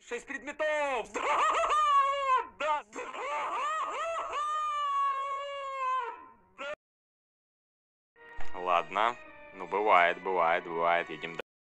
6 предметов! Да! Ладно. Ну, бывает. Едем дальше.